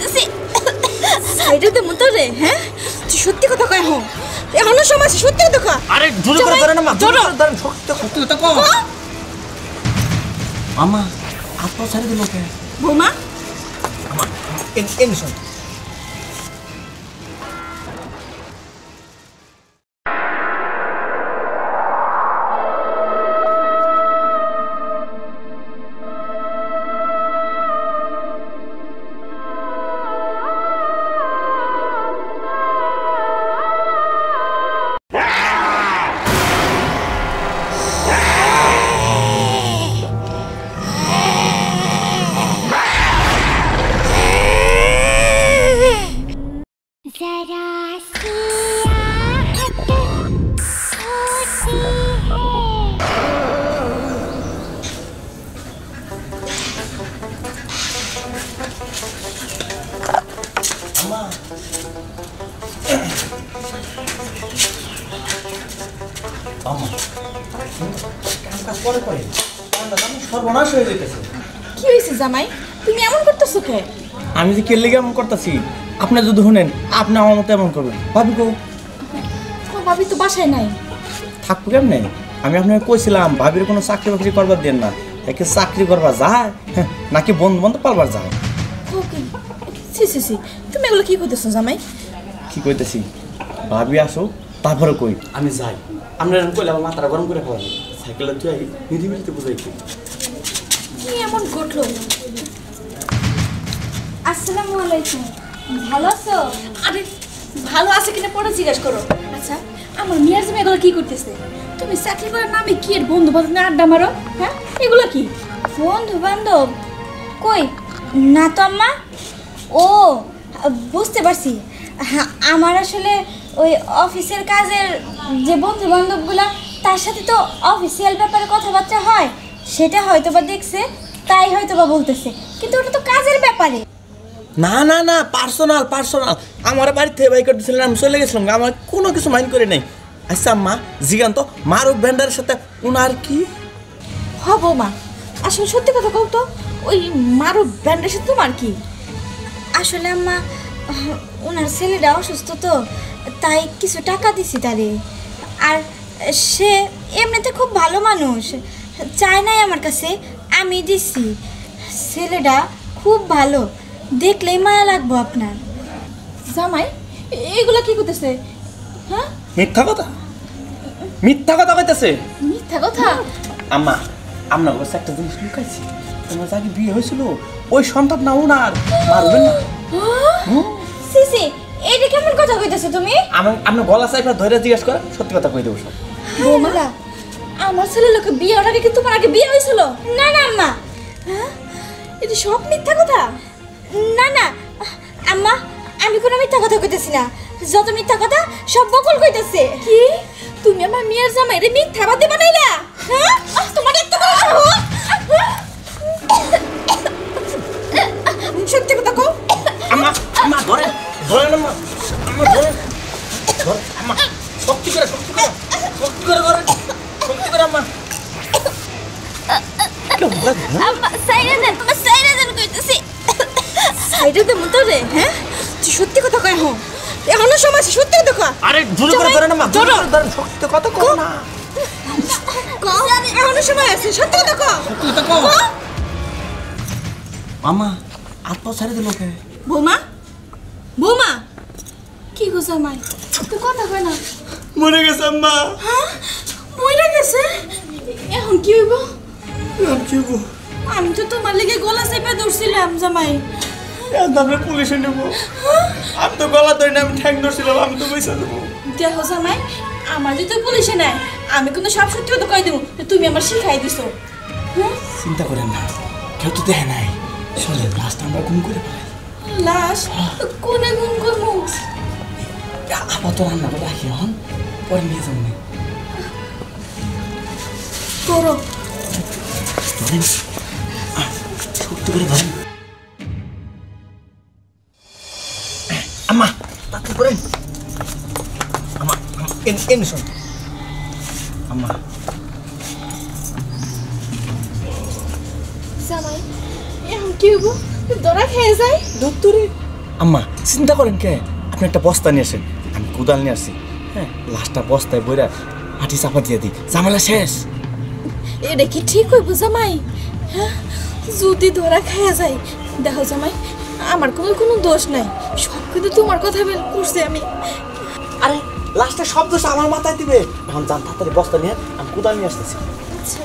কইতেছি সাইডেতে মতো রে হ্যাঁ তুই সত্যি কথা কয় হো এখনো সময় আছে সত্যি কথা কয় আরে জোরে করে ধরে না মা জোরে করে ধরেন সত্যি কথা কও আমা আপা ছাড়ি দিল কে বৌমা আমা এন শোন সর্বনাশ হয়ে যেতেছে কি হইছে জামাই তুমি এমন করতেছো কে আমি যে কেলে এমন করতেছি আপনি যদি শুনেন আপনি আমার মতো এমন করবেন ভাবি কো ভাবি তো বাসায় নাই থাকবো কেমনে আমি আপনাকে কইছিলাম ভাবির কোনো চাকরি বাকরি করবার দেন না একে চাকরি করবার যায় নাকি বন্ধু বন্ধু পালবার যায় সি সি সি তুমি এগুলো কি কইতেছো জামাই কি কইতেছি ভাবি আসো তারপরে কই আমি যাই আমরা কইলে আমার মাথাটা গরম করে খাওয়াই সাইকেলে তুই নিধিমিলিতে বুঝাই কি এমন ঘটলো আসসালামু আলাইকুম ভালো আছো আরে ভালো আছে কিনা পরে জিজ্ঞাসা করো আচ্ছা আমার মিয়ার জামাই এগুলো কি করতেছে তুমি চাকরি করার নামে কি এর বন্ধু বান্ধব আড্ডা মারো হ্যাঁ এগুলো কি বন্ধু বান্ধব কই না তো আম্মা ও বুঝতে পারছি হ্যাঁ আমার আসলে ওই অফিসের কাজের যে বন্ধু বান্ধবগুলো তার সাথে তো অফিসিয়াল ব্যাপারে কথাবার্তা হয় সেটা হয়তো বা দেখছে তাই হয়তো বা বলতেছে কিন্তু ওটা তো কাজের ব্যাপারে না না না পার্সোনাল পার্সোনাল আমার বাড়ি থেকে বাই করতেছিলেন আমি চলে গেছিলাম আমার কোনো কিছু মাইন্ড করে নেই আচ্ছা আম্মা জিগান তো মারুফ ভ্যান্ডারের সাথে উনার কি হবো মা আসলে সত্যি কথা কও তো ওই মারুফ ভ্যান্ডারের সাথে তোমার কি আসলে আম্মা ওনার ছেলেটা অসুস্থ তো তাই কিছু টাকা দিছি তারে আর সে এমনিতে খুব ভালো মানুষ চায় নাই আমার কাছে আমি দিছি ছেলেটা খুব ভালো দেখলেই মায়া লাগবো আপনার জামাই এগুলো কি করতেছে হ্যাঁ মিথ্যা কথা কইতেছে মিথ্যা কথা আম্মা আপনার কাছে একটা জিনিস লুকাইছি তোমার যাকে বিয়ে হয়েছিল ওই সন্তান না ওনার মারবেন না সিসি এইটা কেমন কথা কইতেছো তুমি আপনি গলা চাইপা ধরে জিজ্ঞেস করেন সত্যি কথা কই দেবো সব বৌমা আমার ছেলের লোকে বিয়ে হওয়ার আগে কি তোমার আগে বিয়ে হয়েছিল না না আম্মা এটা সব মিথ্যা কথা না না আম্মা আমি কোনো মিথ্যা কথা কইতেছি না যত মিথ্যা কথা সব বকল কইতেছে কি তুমি আমার মেয়ের জামাইরে মিথ্যাবাদী বানাইলা হ্যাঁ তোমার এত বড় সাহস সত্যি কথা কও আম্মা ধরে না আম্মা ধরে আম্মা শক্তি করে আম্মা আম্মা সাইরা দেন কইতেছি সাইডেতে মতো রে হ্যাঁ তুই সত্যি কথা কয় হো এখনো সময় আছে সত্যি কথা কয় আরে জোরে করে ধরে না মা জোরে করে ধরেন সত্যি কথা কও না এখনো সময় আছে সত্যি কথা কও মামা আপা ছাড়ি দিল কে বৌমা কি গো জামাই তুই কথা কয় না মরে গেছে আম্মা হ্যাঁ মরে গেছে এখন কি হইব আমি তো তোমার লেগে গলা চেপে ধরছিলাম জামাই আমরা পুলিশে নেব আমি তো গলা ধরে আমি ঠ্যাং ধরছিলাম আমি তো পয়সা দেবো দেখো জামাই আমার যদি তুই পুলিশে নেয় আমি কিন্তু সব সত্যি কথা কই দেবো তুমি আমার শিখাই দিছো চিন্তা করেন না কেউ তো দেখে নাই চলে লাস্ট আমরা গুম করে পাই লাশ কোনে গুম করবো আবার তো রান্না করে রাখি হন পরে নিয়ে যাবো করো ধরেন সত্যি করে ধরেন আম্মা তাতে করেন আম্মা এন শোন আম্মা জামাই এখন কি হবো ধরা খেয়ে যায় দত্তরে আম্মা চিন্তা করেন কে, আপনি একটা বস্তা নিয়ে আসেন, আমি কোদাল নিয়ে আসছি। হ্যাঁ, লাশটা বস্তায় বইরা মাটি চাপা দিয়ে দিই, ঝামেলা শেষ। এটা কি ঠিক হইব জামাই? হ্যাঁ, যদি ধরা খাওয়া যায়। দেখো জামাই, আমার কোনো দোষ নাই, সব কিন্তু তোমার কথা করছে আমি। আরে লাশটা সব দোষ আমার মাথায় দিবে। এখন যান তাড়াতাড়ি বস্তা নিয়ে, আমি কোদাল নিয়ে আসতেছি। আচ্ছা।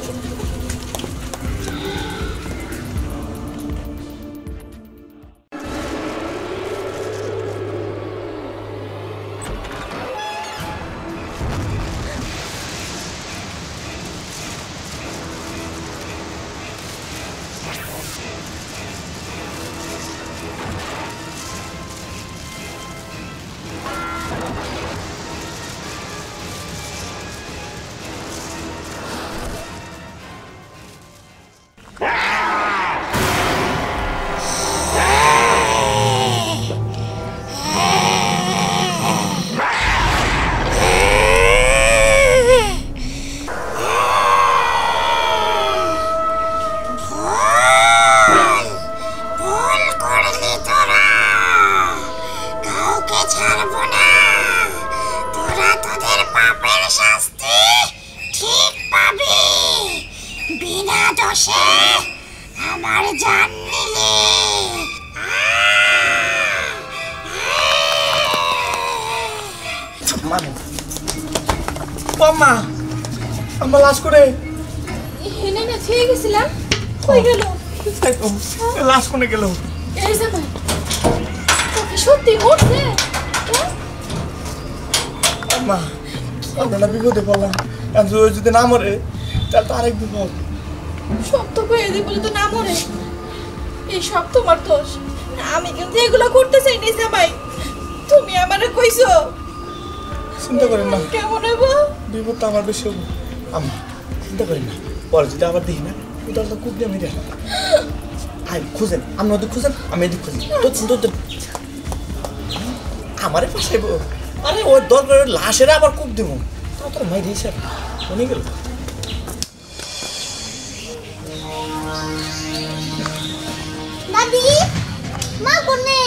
মা, আমার লাশ করে হেনে না ছেড়ে গেছিলাম, কই গেল? লাশ কোনে গেল? এই জামাই, তোকে সত্যি মরছে? মা, আমরা বিপদে পড়লাম, যদি না মরে তাহলে তো আরেক বিপদ। সব তো কয়ে দিই বলে তো না মরে, এই সব তোমার দোষ। আমি কিন্তু এগুলো করতে চাই না জামাই, তুমি আমারে কইছো। চিন্তা করেন না, কেমন হইব? বিপদ তো আমার বেশি হবো। আম্মা চিন্তা করেন না, পরে যদি আবার দেখি না কোদালটা কুপ দিয়ে মেরে আই খুঁজেন, আপনি ওদের খুঁজেন, আমি এদিক খুঁজি। তোর আমারে পাশাইব। আরে ওর দরকার লাশের আবার কুপ দিব, তা তোর মাইরে হিসাব মনে গেল। দাদি, মা কোনে?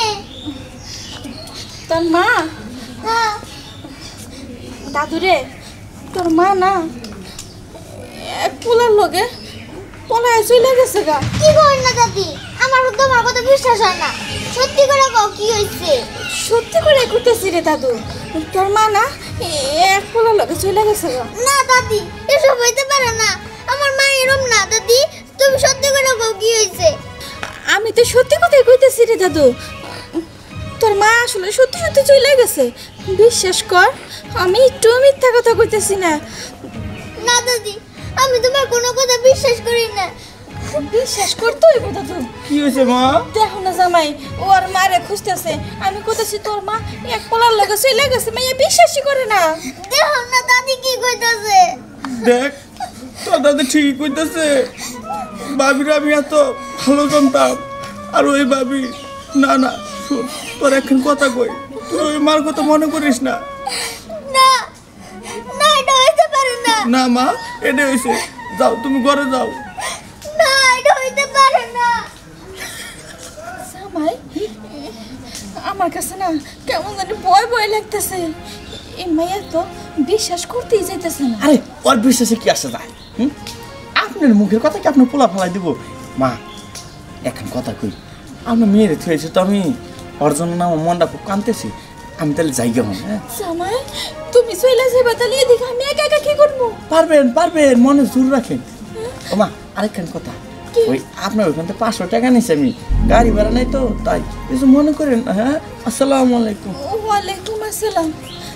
তোর মা? হ্যাঁ। দাদুরে, তোর মা না এক পোলার লগে পলায় চলে গেছে গা। কি করেন না দাদি, আমার তোমার কথা বিশ্বাস হয় না। সত্যি করে কও কি হইছে? সত্যি করে কইতেছি রে দাদু, তোর মা না এক পোলার লগে চলে গেছে গা। না দাদি, এসব হইতে পারে না। আমার মা এরম না দাদি, তুমি সত্যি করে কও কি হইছে? আমি তো সত্যি কথাই কইতেছি রে দাদু, তোর মা আসলে সত্যি সত্যি চলে গেছে, বিশ্বাস কর। আমি একটু মিথ্যা কথা কইতেছি না। না দাদি, আমি তোমার কোনো কথা বিশ্বাস করি না। বিশ্বাস করতে হইব দাদু। কি হয়েছে মা? দেখো না জামাই, ও আর মারে খুঁজতেছে। আমি কইতেছি তোর মা এক পোলার লগে চলে গেছে, মাইয়া বিশ্বাসই করে না। দেখো না দাদি কি কইতাছে। দেখ, তোর দাদা ঠিকই কইতেছে। ভাবির আমি এত ভালো জানতাম, আর ওই ভাবি না না। শোন, তোর এখন কথা কই, তুই ওই মার কথা মনে করিস না। না না, এটা হইতে পারে না। না মা, এটা হয়েছে, যাও তুমি ঘরে যাও। না, এটা হইতে পারে না। জামাই, আমার কাছে না কেমন জানি ভয় ভয় লাগতেছে। এই মাইয়া তো বিশ্বাস করতেই যাইতেছে না। আরে ওর বিশ্বাসে কি আসে যায়? আপনার মুখের কথা কি আপনার পোলা ফেলাই দিব? মা, এখন কথা কই, আপনার মেয়ের থয়েছে তো আমি, ওর জন্য না আমার মনটা খুব কাঁদতেছি। আমি তাহলে জায়গা হন। হ্যাঁ জামাই, তুমি চলে যাবে তাহলে এদিকে আমি একা একা কি করবো? পারবেন পারবেন, মনে জোর রাখেন। ও মা, আরেকখান কথা, ওই আপনার ওইখান থেকে 500 টাকা নিয়েছি আমি, গাড়ি ভাড়া নাই তো, তাই কিছু মনে করেন না। হ্যাঁ, আসসালামু আলাইকুম। ওয়ালাইকুম আসসালাম।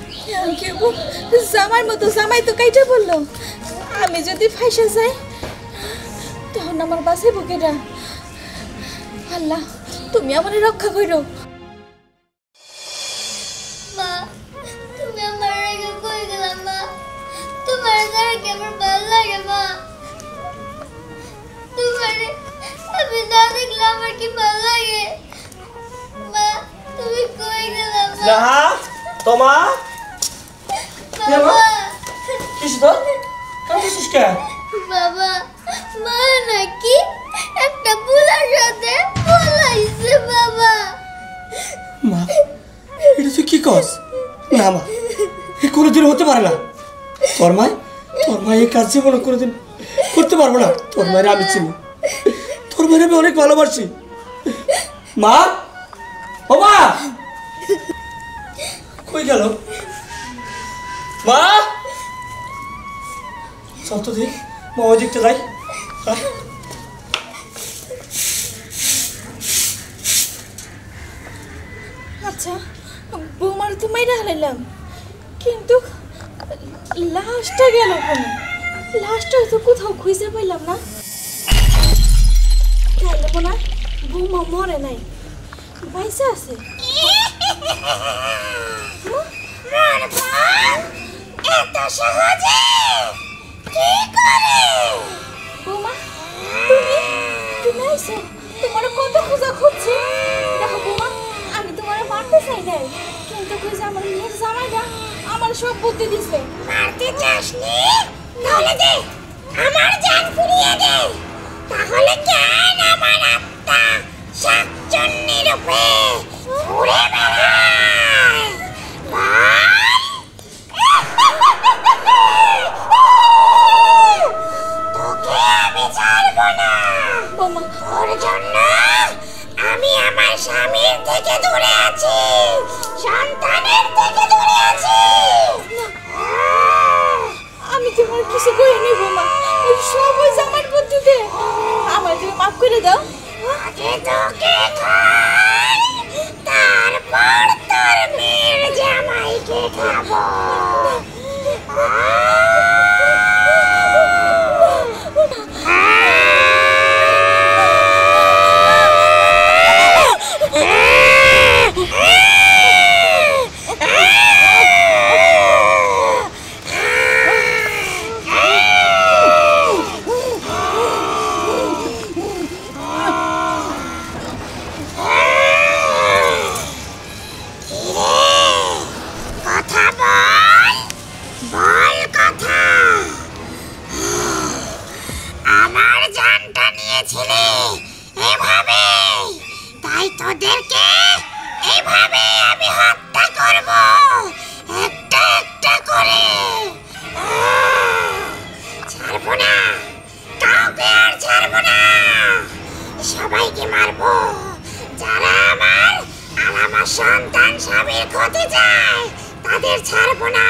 জামাই মতো জামাই তো কাইটা বললো, আমি যদি ফাইসা যাই তখন আমার বাসে বুকেরা। আল্লাহ, তুমি আমার রক্ষা করো। মা, তুমি আমার আগে কই গেলা মা? তোমার ছাড়া কি আমার ভালো লাগে মা? তোমারে আমি না দেখলে আমার কি ভালো লাগে? মা, তুমি কই গেলা মা? রাহা, তোমা, বাবা, কিছু তো কাঁদছিস কে? বাবা, মা নাকি একটা বুলার সাথে পলাইছে বাবা। করছস? না মা, এ কোনোদিন হতে পারে না। তোর মা এই কাজ জীবনে কোনোদিন করতে পারবো না। তোর মায়ের আমি চিনি, তোর মায়ের আমি অনেক ভালোবাসি। মা, ও মা, কই গেল মা? চল তো দেখ, মা ওই দিকটা যাই। আচ্ছা বৌমার তো মাইরা হারাইলাম, কিন্তু লাশটা গেল ওখানে। লাশটা হয়তো কোথাও খুঁজে পাইলাম না। তাইলে বোনা বৌমা মরে নাই, বাইসা আছে। এত সহজে কি করে? বৌমা তুমি তুমি আইছো, তোমার কত খোঁজা খুঁজছি। দেখো বৌমা, আমি তোমার মারতে চাই নাই, কিন্তু খুঁজে আমার মেয়ের জামাইটা আমার সব বুদ্ধি দিছে। মারতে চাসনি? তাহলে দে, আমার জান ফিরিয়ে দে। তাহলে কেন আমার আত্মা শাকচুন্নি রূপে ঘুরে বেড়ায়? তোকে আমি ছাড়বো না। বৌমা ওর জন্য আমি আমার স্বামীর থেকে দূরে আছি, সন্তানের থেকে দূরে আছি। আমি তোমার কিছু করি নি বৌমা, ওই সব ওই জামাইয়ের বুদ্ধিতে। আমার তুমি মাফ করে দাও। আগে তোকে খাই, তারপর তোর মেয়ের জামাইকে খাবো। কথা বল, বল কথা। আমার জানটা নিয়েছিলে এভাবে, তাই তোদেরকে এইভাবে আমি হত্যা করব, একটা একটা করে। ছাড়বো না, কাউকে আর ছাড়বো না। সবাইকে মারবো যারা আমার আমার সন্তান স্বামীর ক্ষতি চায়, তাদের ছাড়বো না।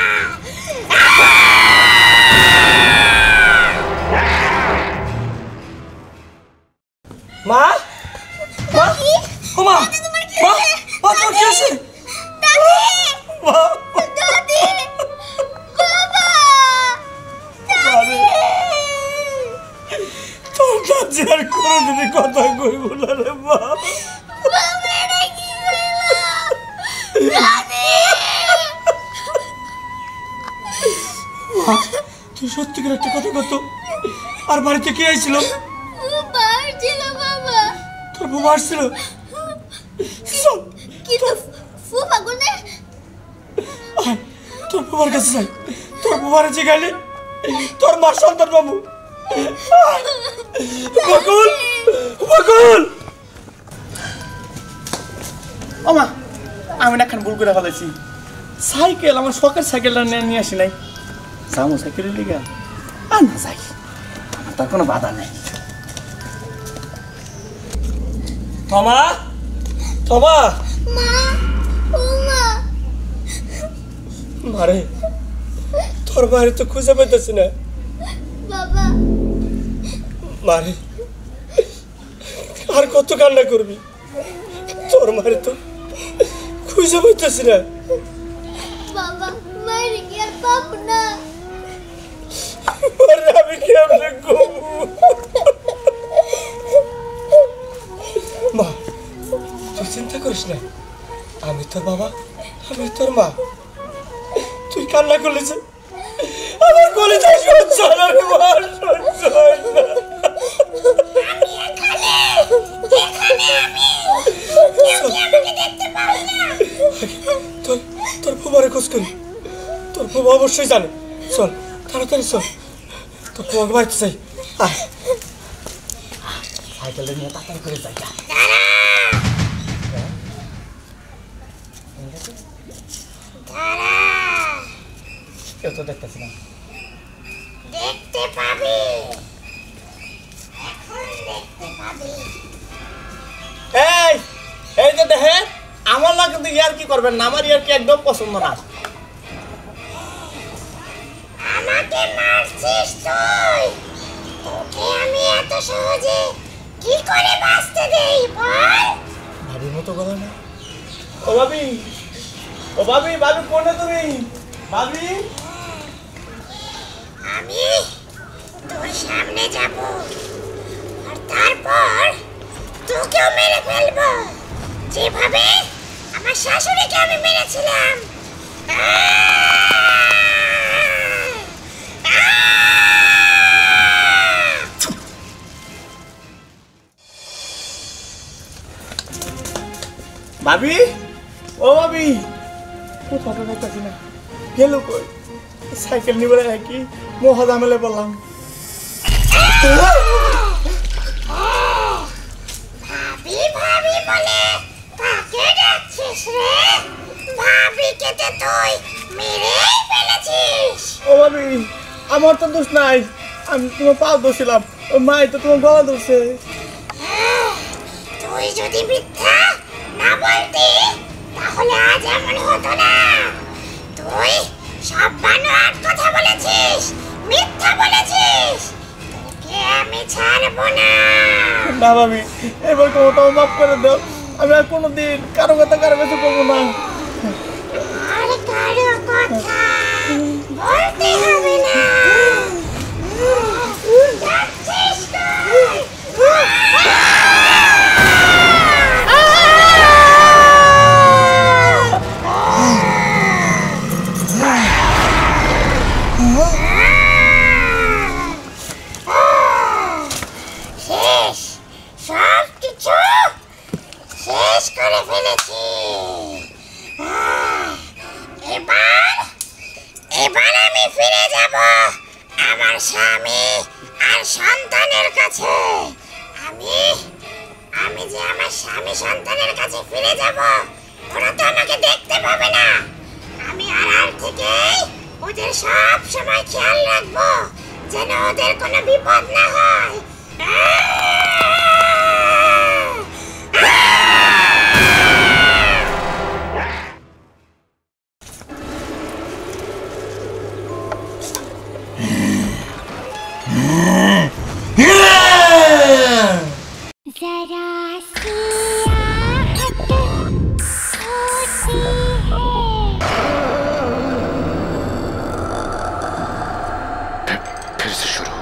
মা, মা, ও মা, মা, মা, তোর কি আছে? মা, তোর কাছে আর কোনোদিনই কথা কইব না রে মা। তুই সত্যিকার একটা কথা কত? আর বাড়িতে কে আইছিল? তোর বাবা আসছিল? তোর বাবার কাছে যাই, তোর বাবার যে গেলে তোর মার সন্তান বাবু। বকুল, বকুল, ও মা, আমি না ভুল করে ফেলেছি। সাইকেল, আমার শখের সাইকেলটা নিয়ে আসি নাই। যাবো সাইকেলের লিগা আর না যাই, আমার তার কোনো বাধা নেই। থমা, থমা, মারে তোর মায়ের তো খুঁজে পাইতেছি না। বাবা, মারে আর কত কান্না করবি? তোর মায়ের তো খুঁজে পাইতেছি না। বাবা, মায়ের কি আর পাবো না? আরে আমি কেমনে ঘুমবো? মা, তুই চিন্তা করিস না, আমি তোর বাবা, আমি তোর মা। তুই কান্না করলিস, আমার কলেজে সহ্য হয় না রে মা, সহ্য হয় না। তোর বাবারে খোঁজ করি, তোর বাবা অবশ্যই জানে। চল তাড়াতাড়ি চল, তোর বাবাকে বাড়িতে চাই। আয়, সাইকেলটা নিয়ে তাড়াতাড়ি করে যাই। কেউ তো দেখতেছি না। দেখতে পাবি, এখন দেখতে পাবি। এই এই যে দেখে আমার না কিন্তু ইয়ার কি করবেন না, আমার ইয়ার কি একদম পছন্দ না। আমাকে মারছিস তুই? তোকে আমি এত সহজে কি করে বাঁচতে দেই বল? ভাবির মতো কথা না। ও ভাবি, ও ভাবি, ভাবি কোনে তুমি? ভাবি আমি তোর সামনে যাব আর তারপর তোকেও মেরে ফেলবো, যেভাবে আমার শাশুড়িকে আমি মেরেছিলাম। ভাবি, ও ভাবি, কোথাও তো দেখতেছি না, গেল কই? সাইকেল নিয়ে বেড়ে কি মহা ঝামেলায় পড়লাম। ভাবি ভাবি বলে কাকে ডাকছিস রে? ভাবিকে তো তুই মেরেই ফেলেছিস। ও ভাবি, আমার তো দোষ নাই, আমি তোমার পা ধরছিলাম, ওই মাই তো তোমার গলা ধরছে। তুই যদি মিথ্যা না বলতি তাহলে আজ এমন হতো না। তুই সব বানোয়াট কথা বলেছিস, মিথ্যা বলেছিস। তোকে আমি ছাড়বো না। না ভাবি, এবার কোনোটাও মাফ করে দাও, আমি আর কোনোদিন কারো কথা কারো কাছে বলবো না। আর কারো কথা বলতে হবে না। যাচ্ছিস তুই? শেষ, সব কিছু শেষ করে ফেলেছি। এবার এবার আমি ফিরে যাব আমার স্বামী আর সন্তানের কাছে। আমি আমি যে আমার স্বামী সন্তানের কাছে ফিরে যাব, ওরা তো আমাকে দেখতে পাবে না। আমি আড়াল থেকে ওদের সব সময় খেয়াল রাখবো যেন ওদের কোনো বিপদ না হয়। जरा सियाहत होती है। फिर से शुरू